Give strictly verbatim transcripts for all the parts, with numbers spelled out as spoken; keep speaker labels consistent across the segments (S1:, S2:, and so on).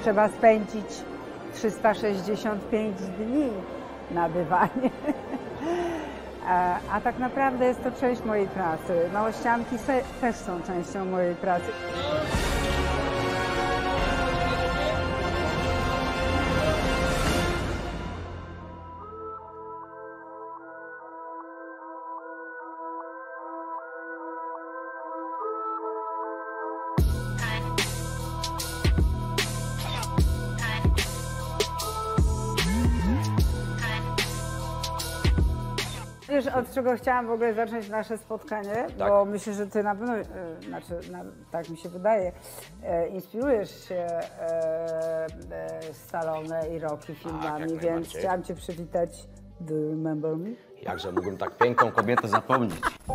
S1: trzeba spędzić trzysta sześćdziesiąt pięć dni na dywanie. A, a tak naprawdę jest to część mojej pracy. Małościanki też są częścią mojej pracy. Wiesz, od czego chciałam w ogóle zacząć nasze spotkanie, tak. Bo myślę, że ty na pewno, e, znaczy, na, tak mi się wydaje, e, inspirujesz się e, e, Stallone i Rocky filmami, tak, więc chciałam cię przywitać. Do you remember me?
S2: Jakże mógłbym tak piękną kobietę zapomnieć.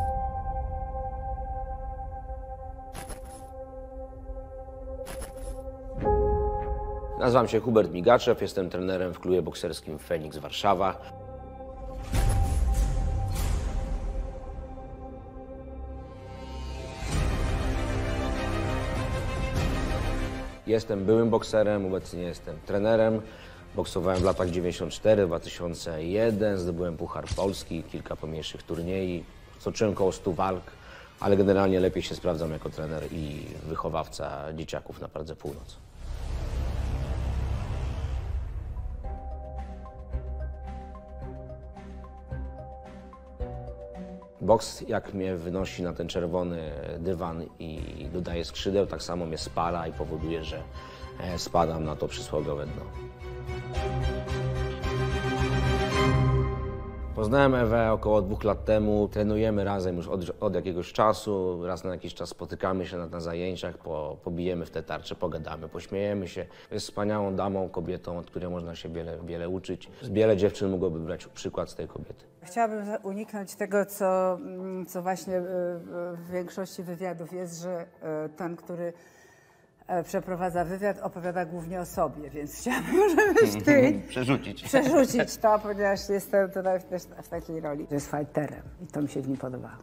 S2: Nazywam się Hubert Migaczew, jestem trenerem w klubie bokserskim Feniks Warszawa. Jestem byłym bokserem, obecnie jestem trenerem. Boksowałem w latach dziewięćdziesiątym czwartym do dwa tysiące pierwszego, zdobyłem Puchar Polski, kilka pomniejszych turniejów, stoczyłem koło stu walk, ale generalnie lepiej się sprawdzam jako trener i wychowawca dzieciaków na Pradze Północ. Boks, jak mnie wynosi na ten czerwony dywan i dodaje skrzydeł, tak samo mnie spala i powoduje, że spadam na to przysłowiowe dno. Poznałem Ewę około dwóch lat temu. Trenujemy razem już od, od jakiegoś czasu. Raz na jakiś czas spotykamy się na, na zajęciach, po, pobijemy w te tarcze, pogadamy, pośmiejemy się. Jest wspaniałą damą, kobietą, od której można się wiele, wiele uczyć. Wiele dziewczyn mogłoby brać przykład z tej kobiety.
S1: Chciałabym uniknąć tego, co, co właśnie w większości wywiadów jest, że ten, który przeprowadza wywiad, opowiada głównie o sobie, więc chciałabym, żebyś ty
S2: przerzucić.
S1: przerzucić to, ponieważ jestem tutaj też w takiej roli, że jest fighterem i to mi się w nim podobało.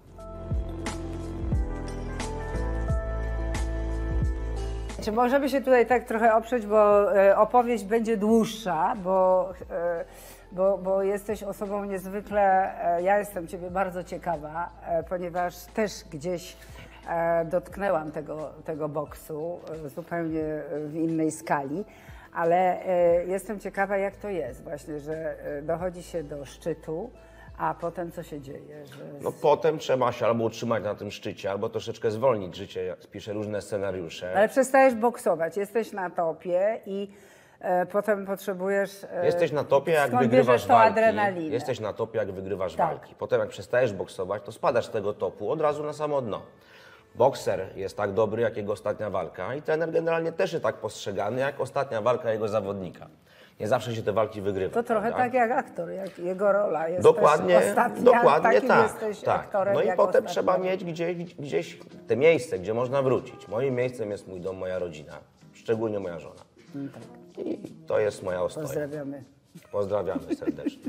S1: Czy możemy się tutaj tak trochę oprzeć, bo opowieść będzie dłuższa, bo, bo, bo jesteś osobą niezwykle, ja jestem ciebie bardzo ciekawa, ponieważ też gdzieś dotknęłam tego, tego boksu zupełnie w innej skali, ale jestem ciekawa, jak to jest właśnie, że dochodzi się do szczytu, a potem co się dzieje? Że...
S2: No potem trzeba się albo utrzymać na tym szczycie, albo troszeczkę zwolnić życie. Ja piszę różne scenariusze.
S1: Ale przestajesz boksować, jesteś na topie i e, potem potrzebujesz... E,
S2: Jesteś na topie, jak
S1: skąd
S2: wygrywasz
S1: tą
S2: walki.
S1: adrenalinę?
S2: Jesteś na topie, jak wygrywasz
S1: tak.
S2: walki. Potem jak przestajesz boksować, to spadasz z tego topu od razu na samo dno. Bokser jest tak dobry, jak jego ostatnia walka i trener generalnie też jest tak postrzegany, jak ostatnia walka jego zawodnika. Nie zawsze się te walki wygrywa.
S1: To trochę
S2: prawda?
S1: tak jak aktor, jak jego rola jest
S2: dokładnie,
S1: też ostatnia,
S2: dokładnie tak,
S1: jesteś
S2: tak.
S1: aktorem.
S2: No i
S1: jak
S2: potem
S1: ostatnia.
S2: trzeba mieć gdzieś, gdzieś te miejsce, gdzie można wrócić. Moim miejscem jest mój dom, moja rodzina, szczególnie moja żona.
S1: No tak.
S2: I to jest moja ostoja.
S1: Pozdrawiamy.
S2: Pozdrawiamy serdecznie.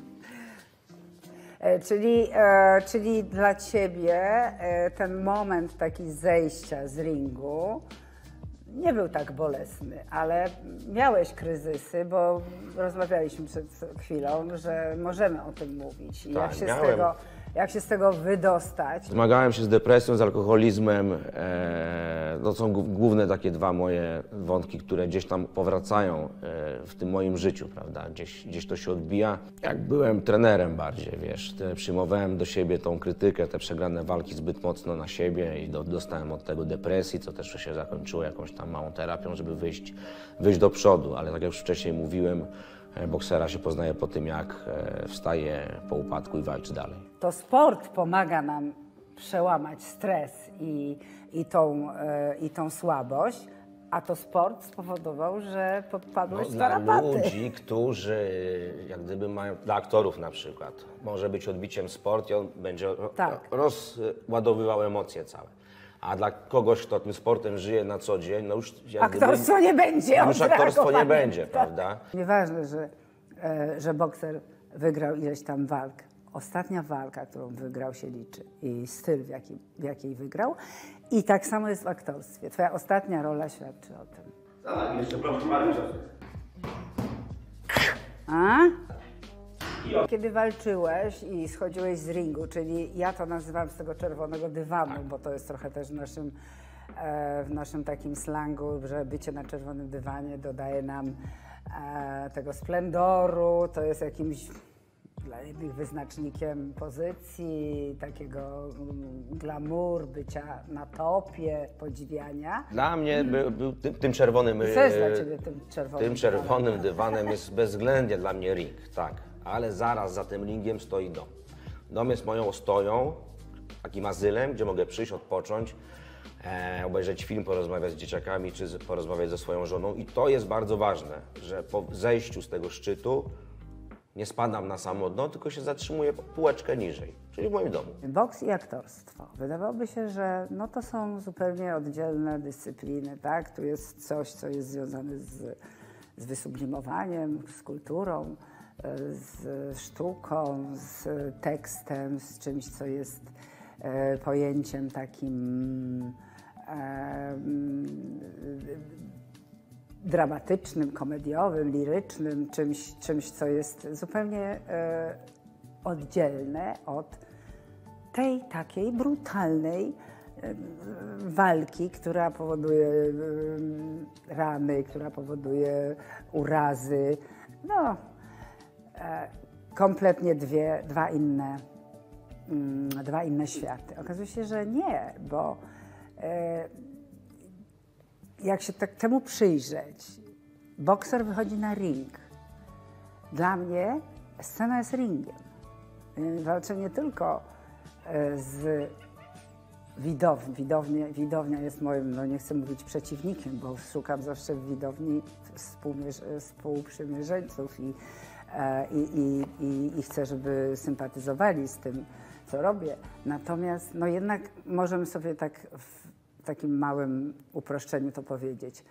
S1: E, czyli, e, czyli dla ciebie e, ten moment taki zejścia z ringu nie był tak bolesny, ale miałeś kryzysy, bo rozmawialiśmy przed chwilą, że możemy o tym mówić. I
S2: tak,
S1: jak, się
S2: miałem.
S1: z tego, jak się z tego wydostać?
S2: Zmagałem się z depresją, z alkoholizmem. E, to są główne takie dwa moje wątki, które gdzieś tam powracają e, w tym moim życiu, prawda? Gdzieś, gdzieś to się odbija. Jak byłem trenerem bardziej, wiesz, przyjmowałem do siebie tą krytykę, te przegrane walki zbyt mocno na siebie i do, dostałem od tego depresji, co też się zakończyło jakąś tam małą terapią, żeby wyjść, wyjść do przodu. Ale tak jak już wcześniej mówiłem, boksera się poznaje po tym, jak wstaje po upadku i walczy dalej.
S1: To sport pomaga nam przełamać stres i, i, tą, i tą słabość, a to sport spowodował, że popadłeś
S2: no,
S1: w
S2: dla
S1: tarapaty.
S2: ludzi, którzy jak gdyby mają, dla aktorów na przykład, może być odbiciem sport i on będzie
S1: tak.
S2: rozładowywał emocje całe. A dla kogoś, kto tym sportem żyje na co dzień, no już...
S1: Aktorstwo
S2: gdyby,
S1: nie będzie
S2: Już aktorstwo nie będzie,
S1: tak.
S2: prawda?
S1: Nieważne, że, że bokser wygrał ileś tam walk. Ostatnia walka, którą wygrał, się liczy i styl, w, jaki, w jakiej wygrał. I tak samo jest w aktorstwie. Twoja ostatnia rola świadczy o tym.
S2: Dawaj, jeszcze proszę, parę czasu.
S1: A? Kiedy walczyłeś i schodziłeś z ringu, czyli ja to nazywam z tego czerwonego dywanu, bo to jest trochę też w naszym, e, w naszym takim slangu, że bycie na czerwonym dywanie dodaje nam e, tego splendoru, to jest jakimś dla jednych wyznacznikiem pozycji, takiego mm, glamour, bycia na topie, podziwiania.
S2: Dla mnie by, był tym, tym czerwonym...
S1: I co jest
S2: e,
S1: dla ciebie tym czerwonym
S2: Tym czerwonym dywanem jest bezwzględnie dla mnie ring, tak. Ale zaraz za tym ringiem stoi dom. Dom jest moją ostoją, takim azylem, gdzie mogę przyjść, odpocząć, e, obejrzeć film, porozmawiać z dzieciakami, czy z, porozmawiać ze swoją żoną. I to jest bardzo ważne, że po zejściu z tego szczytu nie spadam na samo dno, tylko się zatrzymuję półeczkę niżej, czyli w moim domu.
S1: Boks i aktorstwo. Wydawałoby się, że no to są zupełnie oddzielne dyscypliny, tak? Tu jest coś, co jest związane z, z wysublimowaniem, z kulturą, z sztuką, z tekstem, z czymś, co jest e, pojęciem takim e, dramatycznym, komediowym, lirycznym, czymś, czymś co jest zupełnie e, oddzielne od tej takiej brutalnej e, walki, która powoduje e, rany, która powoduje urazy. No, e, kompletnie dwie, dwa inne, mm, dwa inne światy. Okazuje się, że nie, bo e, jak się tak temu przyjrzeć, bokser wychodzi na ring. Dla mnie scena jest ringiem. Walczę nie tylko z widowni. Widownia, widownia jest moim, no nie chcę mówić przeciwnikiem, bo szukam zawsze w widowni współprzymierzeńców i, i, i, i, i chcę, żeby sympatyzowali z tym, co robię. Natomiast no jednak możemy sobie tak w w takim małym uproszczeniu to powiedzieć.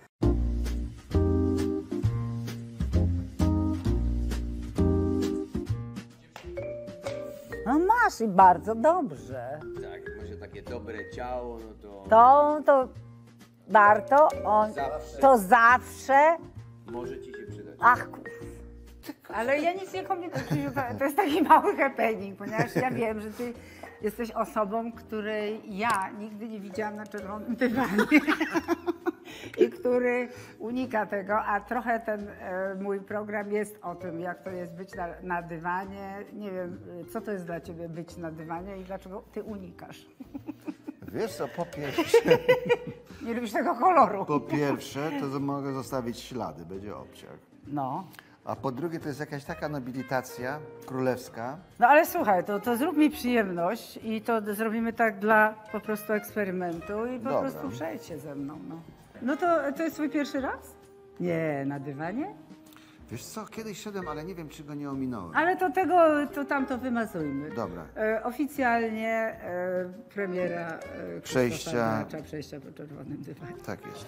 S1: No masz i bardzo dobrze.
S3: Tak, jak ma się takie dobre ciało, no to...
S1: To, to warto, on,
S3: Zawsze.
S1: to zawsze.
S3: Może ci się przydać.
S1: Ach, kur... Ale ja nic nie kombinuję, to jest taki mały happening, ponieważ ja wiem, że ty jesteś osobą, której ja nigdy nie widziałam na czerwonym dywanie i który unika tego, a trochę ten e, mój program jest o tym, jak to jest być na, na dywanie. Nie wiem, co to jest dla ciebie być na dywanie i dlaczego ty unikasz.
S4: Wiesz co, po pierwsze,
S1: Nie lubisz tego koloru.
S4: po pierwsze to mogę zostawić ślady, będzie obciach.
S1: No.
S4: A po drugie to jest jakaś taka nobilitacja królewska.
S1: No ale słuchaj, to, to zrób mi przyjemność i to zrobimy tak dla po prostu eksperymentu i po
S4: Dobra.
S1: prostu przejdź się ze mną. No, no to, to jest twój pierwszy raz? Nie, na dywanie?
S4: Wiesz co, kiedyś szedłem, ale nie wiem, czy go nie ominąłem.
S1: Ale to tego, to tam to wymazujmy.
S4: Dobra.
S1: E, oficjalnie e, premiera e,
S4: Przejścia.
S1: Krzysztofa Gracza, przejścia po czerwonym dywanie.
S4: Tak jest.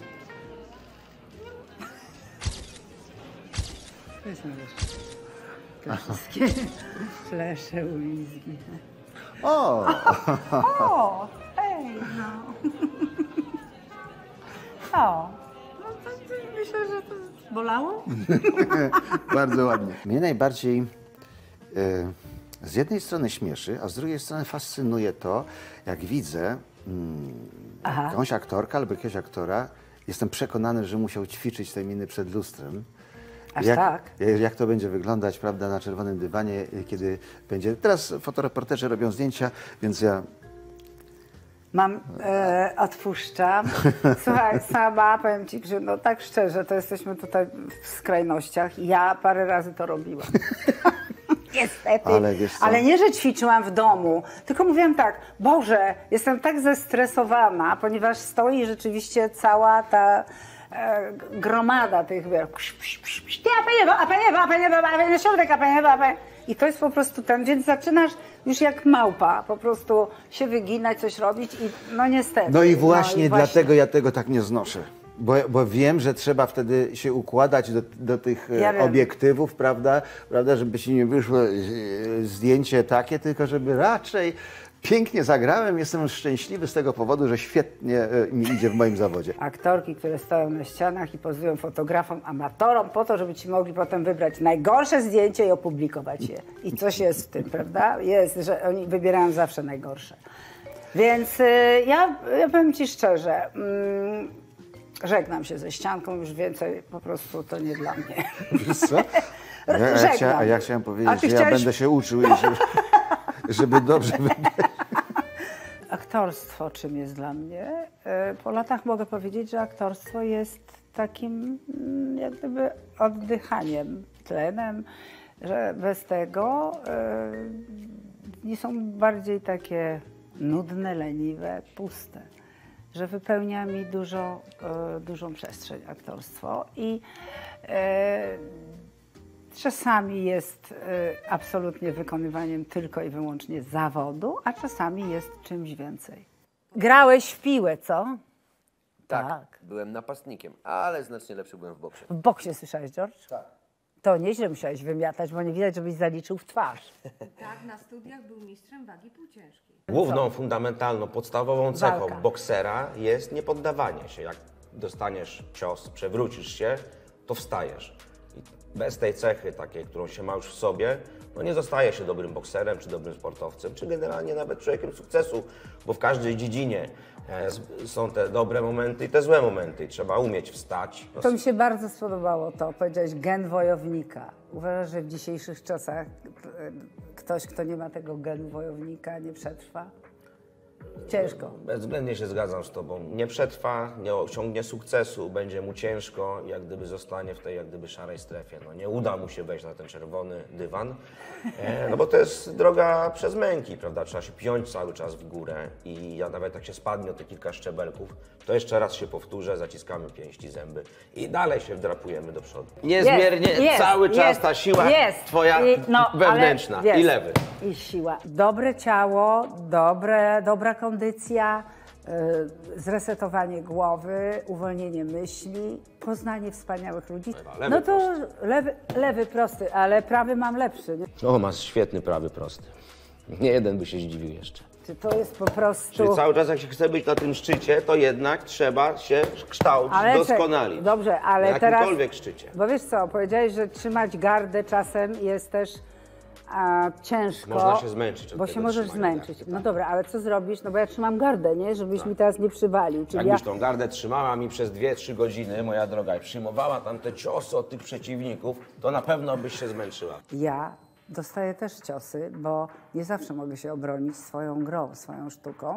S1: To jest nareszcie. Te wszystkie flesze, ulizgi.
S4: O!
S1: O, hej, no. O, no to, to myślę, że to bolało?
S4: Bardzo ładnie. Mnie najbardziej e, z jednej strony śmieszy, a z drugiej strony fascynuje to, jak widzę mm,
S1: Aha.
S4: jakąś aktorkę albo jakiegoś aktora, jestem przekonany, że musiał ćwiczyć te miny przed lustrem.
S1: Aż
S4: jak,
S1: tak?
S4: Jak to będzie wyglądać, prawda, na czerwonym dywanie, kiedy będzie... Teraz fotoreporterzy robią zdjęcia, więc ja...
S1: Mam, e, odpuszczam. Słuchaj, sama powiem ci, że no tak szczerze, to jesteśmy tutaj w skrajnościach. Ja parę razy to robiłam. Niestety.
S4: Ale wiesz co?
S1: Ale nie, że ćwiczyłam w domu, tylko mówiłam tak, Boże, jestem tak zestresowana, ponieważ stoi rzeczywiście cała ta e, gromada tych, wie, psz, psz, psz, psz, a panie, a panie, a panie, a panie, na środek, a panie, a panie. I to jest po prostu ten, więc zaczynasz już jak małpa, po prostu się wyginać, coś robić i no niestety.
S4: No i właśnie,
S1: no i
S4: dlatego ja tego tak nie znoszę. Bo, bo wiem, że trzeba wtedy się układać do, do tych e,
S1: Ja wiem.
S4: obiektywów, prawda? prawda? Żeby ci nie wyszło e, zdjęcie takie, tylko żeby raczej pięknie zagrałem, jestem szczęśliwy z tego powodu, że świetnie e, mi idzie w moim zawodzie.
S1: Aktorki, które stoją na ścianach i pozują fotografom, amatorom po to, żeby ci mogli potem wybrać najgorsze zdjęcie i opublikować je. I coś jest w tym, prawda? Jest, że oni wybierają zawsze najgorsze. Więc y, ja, ja powiem ci szczerze, mm, żegnam się ze ścianką, już więcej po prostu to nie dla mnie.
S4: Wiesz co? A ja, a ja, chcia, a ja chciałem
S1: A
S4: powiedzieć,
S1: ty
S4: że ja
S1: chciałeś-
S4: będę się uczył, i żeby, żeby dobrze wybrać.
S1: Aktorstwo czym jest dla mnie? E, Po latach mogę powiedzieć, że aktorstwo jest takim mm, jak gdyby oddychaniem, tlenem, że bez tego e, dni są bardziej takie nudne, leniwe, puste, że wypełnia mi dużo, e, dużą przestrzeń aktorstwo i e, czasami jest y, absolutnie wykonywaniem tylko i wyłącznie zawodu, a czasami jest czymś więcej. Grałeś w piłę, co?
S3: Tak,
S1: Tak.
S3: byłem napastnikiem, ale znacznie lepszy byłem w boksie.
S1: W boksie słyszałeś, George? Tak. To nieźle musiałeś wymiatać, bo nie widać, żebyś zaliczył w twarz.
S5: Tak, na studiach był mistrzem wagi półciężkiej.
S2: Główną, fundamentalną, podstawową cechą
S1: Walka.
S2: boksera jest niepoddawanie się. Jak dostaniesz cios, przewrócisz się, to wstajesz. I bez tej cechy takiej, którą się ma już w sobie, no nie zostaje się dobrym bokserem, czy dobrym sportowcem, czy generalnie nawet człowiekiem sukcesu, bo w każdej dziedzinie e, s- są te dobre momenty i te złe momenty i trzeba umieć wstać. No,
S1: To mi się bardzo spodobało to, powiedziałeś gen wojownika. Uważasz, że w dzisiejszych czasach y, ktoś, kto nie ma tego genu wojownika, nie przetrwa? Ciężko.
S2: Bezwzględnie się zgadzam z Tobą. Nie przetrwa, nie osiągnie sukcesu, będzie mu ciężko, jak gdyby zostanie w tej jak gdyby szarej strefie. No, nie uda mu się wejść na ten czerwony dywan, e, no bo to jest droga przez męki, prawda? Trzeba się piąć cały czas w górę i ja nawet jak się spadnie o te kilka szczebelków, to jeszcze raz się powtórzę, zaciskamy pięści, zęby i dalej się wdrapujemy do przodu. Niezmiernie
S1: Jest, jest,
S2: cały czas
S1: jest,
S2: ta siła
S1: jest.
S2: Twoja
S1: I- no, ale
S2: wewnętrzna
S1: jest.
S2: i lewy.
S1: I siła. Dobre ciało, dobre, dobra kondycja, y, zresetowanie głowy, uwolnienie myśli, poznanie wspaniałych ludzi.
S2: Lewy
S1: No to lewy, lewy prosty, ale prawy mam lepszy. Nie?
S2: O, masz świetny prawy prosty. Nie jeden by się zdziwił jeszcze.
S1: Czy to jest po prostu...
S2: Czyli cały czas jak się chce być na tym szczycie, to jednak trzeba się kształcić,
S1: Ale
S2: doskonalić.
S1: czek- Dobrze, ale
S2: na
S1: teraz...
S2: jakimkolwiek szczycie.
S1: Bo wiesz co, powiedziałeś, że trzymać gardę czasem jest też a, ciężko.
S2: Można się zmęczyć od
S1: Bo
S2: tego
S1: się możesz
S2: trzymania
S1: zmęczyć.
S2: gardy,
S1: No
S2: tak.
S1: dobra, ale co zrobisz? No bo ja trzymam gardę, nie? Żebyś mi teraz nie przywalił. Czyli ja...
S2: Jakbyś tą gardę trzymała mi przez dwie trzy godziny, moja droga, i przyjmowała tam te ciosy od tych przeciwników, to na pewno byś się zmęczyła.
S1: ja dostaję też ciosy, bo nie zawsze mogę się obronić swoją grą, swoją sztuką,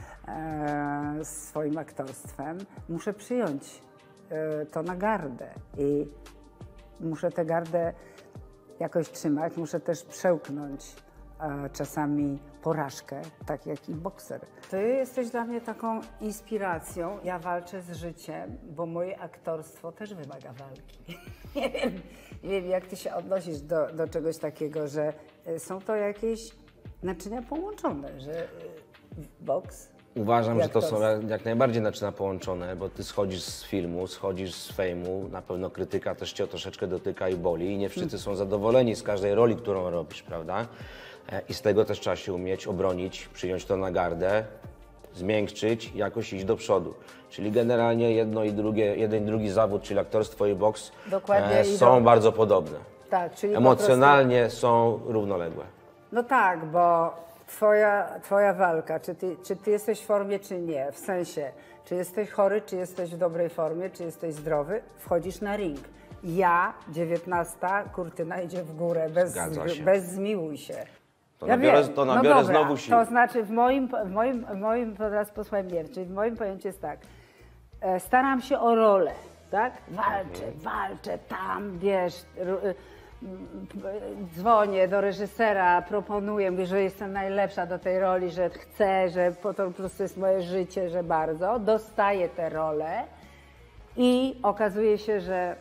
S1: e, swoim aktorstwem. Muszę przyjąć e, to na gardę i muszę tę gardę jakoś trzymać, muszę też przełknąć e, czasami porażkę, tak jak i bokser. Ty jesteś dla mnie taką inspiracją. Ja walczę z życiem, bo moje aktorstwo też wymaga walki. Nie wiem, nie wiem jak ty się odnosisz do, do czegoś takiego, że e, są to jakieś naczynia połączone, że e, boks.
S2: Uważam,
S1: Jak
S2: że to
S1: to
S2: są
S1: jest?
S2: jak, jak najbardziej naczynia połączone, bo ty schodzisz z filmu, schodzisz z fejmu, na pewno krytyka też cię troszeczkę dotyka i boli i nie wszyscy są zadowoleni z każdej roli, którą robisz, prawda? E, I z tego też trzeba się umieć obronić, przyjąć to na gardę, zmiękczyć i jakoś iść do przodu. Czyli generalnie jedno i drugie, jeden i drugi zawód, czyli aktorstwo i boks,
S1: Dokładnie
S2: e,
S1: idą-
S2: są bardzo podobne.
S1: Tak, czyli po
S2: Emocjonalnie są równoległe.
S1: No tak, bo twoja, twoja walka, czy ty, czy ty jesteś w formie, czy nie, w sensie, czy jesteś chory, czy jesteś w dobrej formie, czy jesteś zdrowy, wchodzisz na ring. Ja, dziewiętnasta, kurtyna idzie w górę, bez,
S2: Zgadza się.
S1: bez zmiłuj się.
S2: To nabiorę, to nabiorę
S1: no dobra,
S2: znowu siły.
S1: To znaczy w moim, w moim, w moim teraz posłuchaj mnie, czyli w moim pojęciu jest tak, e, staram się o rolę, tak? Walczę, walczę tam, wiesz, ru- y, dzwonię do reżysera, proponuję, mówię, że jestem najlepsza do tej roli, że chcę, że po to po prostu jest moje życie, że bardzo. Dostaję tę rolę i okazuje się, że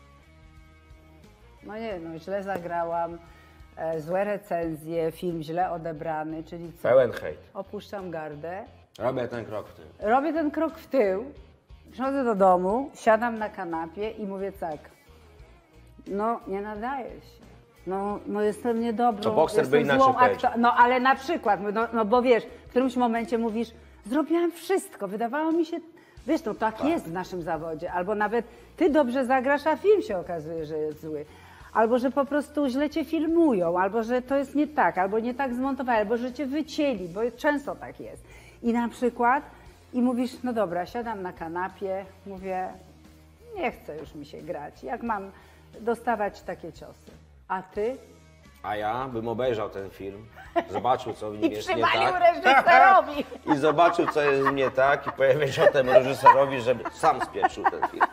S1: no nie no, źle zagrałam, e, złe recenzje, film źle odebrany, czyli co?
S2: Pełen hejt.
S1: Opuszczam gardę,
S2: Robię ten krok w tył.
S1: robię ten krok w tył, przychodzę do domu, siadam na kanapie i mówię tak, no nie nadaje się. No, no jestem niedobrą.
S2: To bokser by
S1: jestem
S2: inaczej
S1: złą
S2: powiedział.
S1: aktor- No ale na przykład, no, no bo wiesz, w którymś momencie mówisz, zrobiłam wszystko, wydawało mi się, wiesz, no tak, jest w naszym zawodzie. Albo nawet ty dobrze zagrasz, a film się okazuje, że jest zły. Albo że po prostu źle cię filmują, albo że to jest nie tak, albo nie tak zmontowali, albo że cię wycięli, bo często tak jest. I na przykład, i mówisz, no dobra, siadam na kanapie, mówię, nie chce już mi się grać, jak mam dostawać takie ciosy. A ty?
S2: A ja bym obejrzał ten film, zobaczył, co w nim
S1: I
S2: jest nie
S1: przywalił
S2: tak.
S1: reżyserowi.
S2: I zobaczył, co jest nie tak i powiedział temu reżyserowi, żeby sam spieprzył ten film.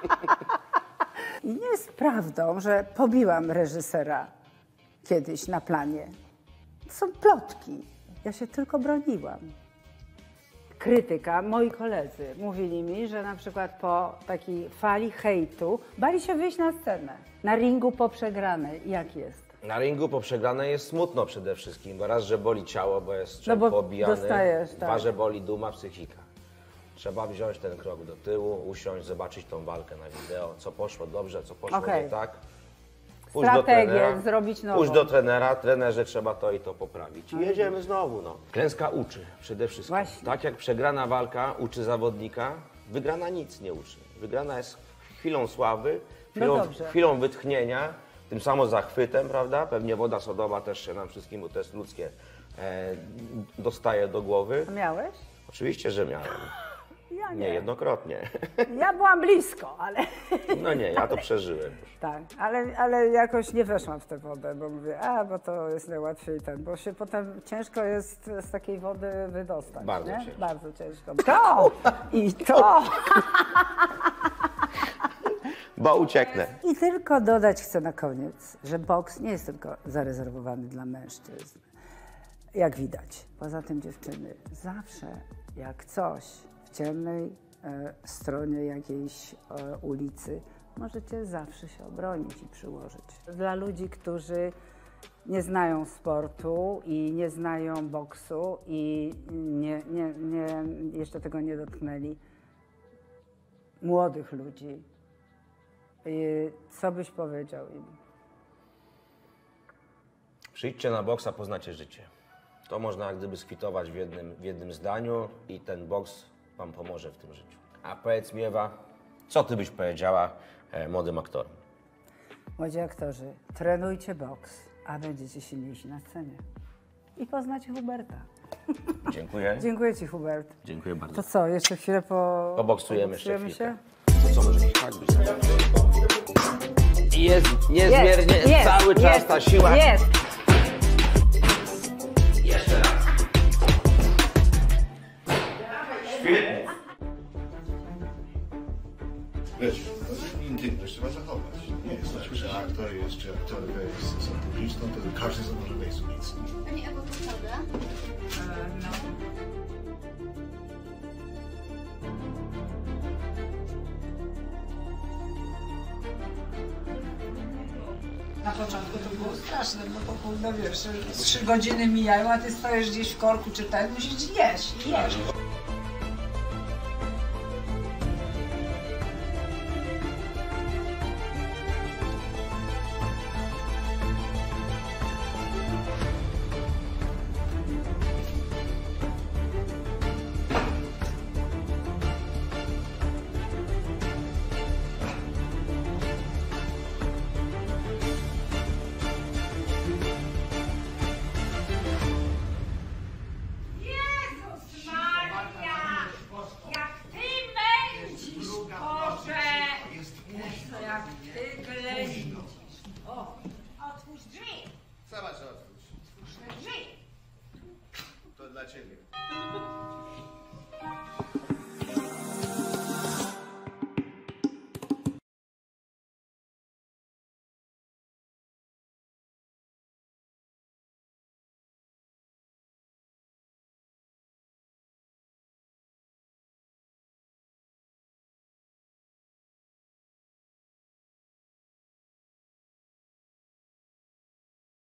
S1: I nie jest prawdą, że pobiłam reżysera kiedyś na planie. To są plotki. Ja się tylko broniłam. Krytyka, moi koledzy mówili mi, że na przykład po takiej fali hejtu bali się wyjść na scenę. Na ringu po przegranej. Jak jest?
S2: Na ringu po przegranej jest smutno przede wszystkim, bo raz, że boli ciało, bo jest
S1: No
S2: czep
S1: bo
S2: pobijany,
S1: dostajesz, tak.
S2: dwa, że boli duma, psychika. Trzeba wziąć ten krok do tyłu, usiąść, zobaczyć tą walkę na wideo, co poszło dobrze, co poszło
S1: Okej.
S2: nie tak. Pójść
S1: Strategię zrobić nową.
S2: Pójść do trenera, trenerze trzeba to i to poprawić. I jedziemy znowu, no. Klęska uczy przede wszystkim.
S1: Właśnie.
S2: Tak jak przegrana walka uczy zawodnika, wygrana nic nie uczy. Wygrana jest chwilą sławy, chwilą,
S1: dobrze.
S2: chwilą wytchnienia, tym samo zachwytem, prawda? Pewnie woda sodowa też się nam wszystkim, bo to jest ludzkie, e, dostaje do głowy.
S1: A miałeś?
S2: Oczywiście, że miałem.
S1: Ja nie.
S2: Niejednokrotnie.
S1: Ja byłam blisko, ale...
S2: No nie, ja to przeżyłem już.
S1: Tak, ale, ale jakoś nie weszłam w tę wodę, bo mówię, a, bo to jest najłatwiej ten, bo się potem ciężko jest z takiej wody wydostać,
S2: Bardzo
S1: nie?
S2: ciężko.
S1: Bardzo ciężko. To! I to!
S2: Bo ucieknę.
S1: I tylko dodać chcę na koniec, że boks nie jest tylko zarezerwowany dla mężczyzn, jak widać. Poza tym dziewczyny, zawsze jak coś w ciemnej e, stronie jakiejś e, ulicy, możecie zawsze się obronić i przyłożyć. Dla ludzi, którzy nie znają sportu i nie znają boksu i nie, nie, nie, jeszcze tego nie dotknęli, młodych ludzi, y, co byś powiedział im?
S2: Przyjdźcie na boksa, poznacie życie. To można jak gdyby skwitować w jednym, w jednym zdaniu i ten boks wam pomoże w tym życiu. A powiedz mi, Ewa, co ty byś powiedziała e, młodym aktorom?
S1: Młodzi aktorzy, trenujcie boks, a będziecie silniejsi na scenie. I poznacie Huberta.
S2: Dziękuję.
S1: Dziękuję ci, Hubert.
S2: Dziękuję bardzo.
S1: To co, jeszcze chwilę po...
S2: Poboksujemy jeszcze
S1: poboksujemy
S2: chwilkę.
S1: się?
S2: To co może być tak być? I jest niezmiernie
S1: Jest, jest,
S2: cały czas
S1: jest,
S2: ta siła.
S1: Jest!
S2: Jeszcze raz. Świetnie.
S6: Wiecie, intymność trzeba zachować. Nie jest tak, że aktor jest, czy aktorka jest osobą publiczną, to każdy może wejść z ulicy.
S7: Pani Ewo, to prawda?
S1: Na początku to było straszne, bo to kurde, wiesz, trzy godziny mijają, a ty stoisz gdzieś w korku czy ten, musisz jeść i jesz.